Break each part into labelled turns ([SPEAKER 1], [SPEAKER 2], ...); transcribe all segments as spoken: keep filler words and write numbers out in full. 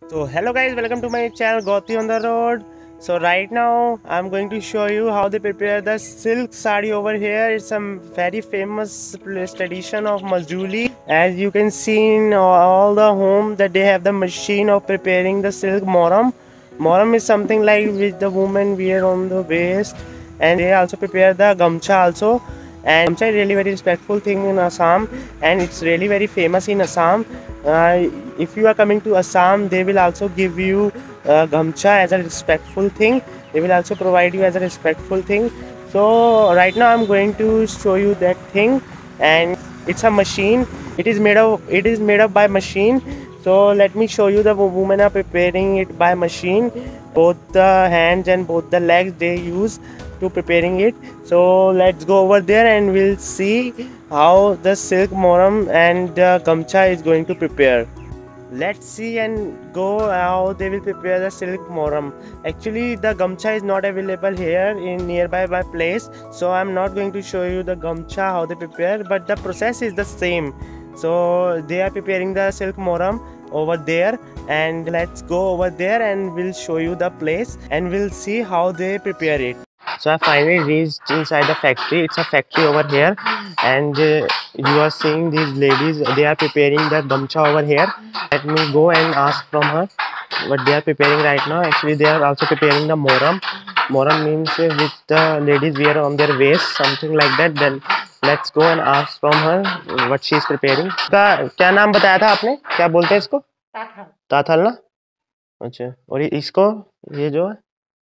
[SPEAKER 1] So hello guys, welcome to my channel Gauti on the road. So right now I'm going to show you how they prepare the silk sari over here. It's some very famous tradition of Majuli. As you can see in all the home that they have the machine of preparing the silk moram. Moram is something like which the women wear on the waist, and they also prepare the gamcha also. And gamcha is really very respectful thing in Assam, and it's really very famous in Assam. Uh, if you are coming to Assam, they will also give you uh, gamcha as a respectful thing. They will also provide you as a respectful thing. So right now I'm going to show you that thing, and it's a machine. It is made of it is made up by machine. So let me show you the women are preparing it by machine. Both the hands and both the legs they use to preparing it. So let's go over there and we'll see how the silk moram and the gamcha is going to prepare. Let's see and go how they will prepare the silk moram. Actually the gamcha is not available here in nearby my place, so I'm not going to show you the gamcha how they prepare, but the process is the same. So they are preparing the silk moram over there, and let's go over there and we'll show you the place and we'll see how they prepare it. So I finally reached inside the factory. It's a factory over here, and uh, you are seeing these ladies, they are preparing the gamcha over here. Let me go and ask from her what they are preparing right now. Actually they are also preparing the moram. Moram means uh, which the ladies wear on their waist, something like that. Then let's go and ask from her what she is preparing. का क्या नाम बताया था आपने, क्या बोलते हैं इसको? ताथल. ताथल ना? अच्छा, और इसको ये जो है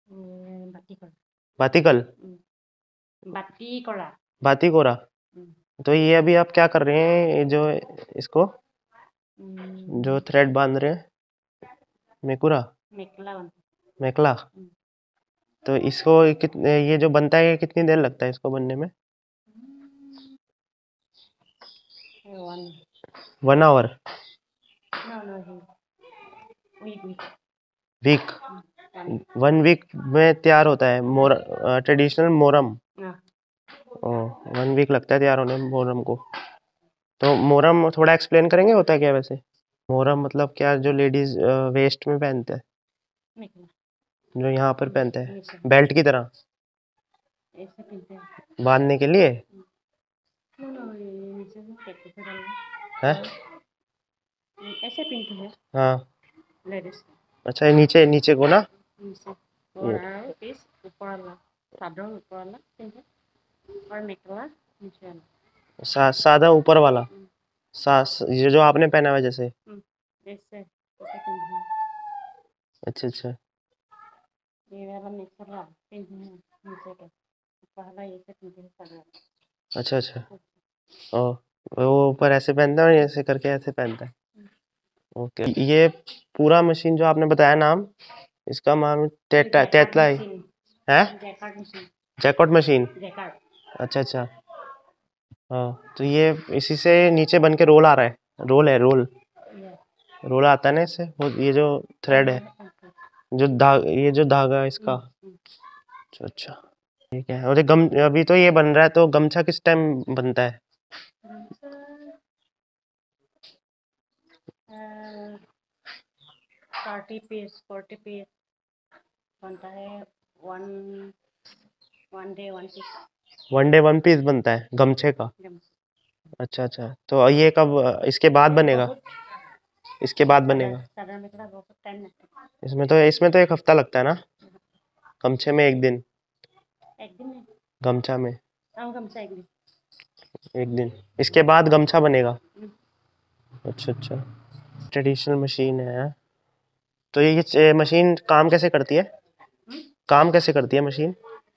[SPEAKER 1] बातिकल, बाती कोरा, बाती कोरा. तो ये अभी आप क्या कर रहे हैं, ये जो इसको जो थ्रेड बांध रहे हैं, मेकुरा, मेकला, मेकला. तो इसको कितने, ये जो बनता है कितनी देर लगता है इसको बनने में? One hour. Week. One week में तैयार होता है मोर ट्रेडिशनल मोरम. वन वीक लगता है तैयार होने में मोरम को. तो मोरम थोड़ा एक्सप्लेन करेंगे होता है क्या वैसे? मोरम मतलब क्या, जो लेडीज वेस्ट में पहनते हैं, जो यहाँ पर पहनते हैं बेल्ट की तरह बांधने के लिए है? ऐसे पहनते हैं हाँ लेडीज. अच्छा ये नीचे नीचे को ना, सा, सादा ऊपर वाला. सा, ये जो आपने पहना हुआ जैसे. अच्छा अच्छा. अच्छा अच्छा. ओ, वो ऊपर ऐसे पहनता है और ऐसे करके ऐसे पहनता है. ओके. ये पूरा मशीन जो आपने बताया नाम, इसका नाम तेतला तेतला है, है? Jacquard machine. अच्छा अच्छा. हाँ, तो ये इसी से नीचे बन के रोल आ रहा है. रोल है, रोल रोल आता है ना इससे. ये जो थ्रेड है, जो धागा, ये जो धागा है इसका. अच्छा अच्छा, ठीक है. और ये गम अभी तो ये बन रहा है, तो गमछा किस टाइम बनता है? फोर्टी पीस फोर्टी पीस बनता है. One one day one piece. One day one piece बनता है गमछे का. अच्छा अच्छा. तो ये कब, इसके बाद बनेगा? इसके बाद बनेगा. इसमें तो इसमें तो एक हफ्ता लगता है ना, गमछे में एक दिन. एक दिन गमछा में गमछा एक दिन. एक दिन. इसके बाद गमछा बनेगा. अच्छा अच्छा. ट्रेडिशनल मशीन है. तो ये मशीन काम कैसे करती है? काम कैसे करती है मशीन?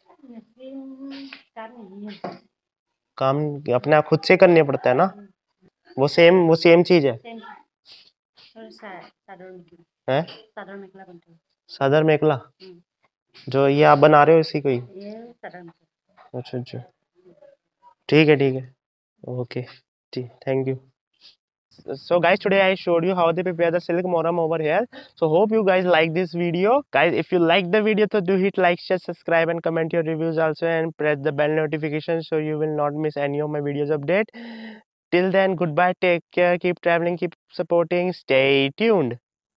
[SPEAKER 1] काम अपने आप खुद से करने पड़ता है ना? वो सेम वो सेम चीज है. है सादर मेखला, जो ये आप बना रहे हो इसी को ही? अच्छा अच्छा, ठीक है ठीक है. ओके, ठीक, thank you. So guys, today I showed you how they prepare the silk moram over here. So hope you guys like this video. Guys, if you like the video, so do hit like, share, subscribe and comment your reviews also, and press the bell notification so you will not miss any of my videos update. Till then, goodbye, take care, keep traveling, keep supporting, stay tuned.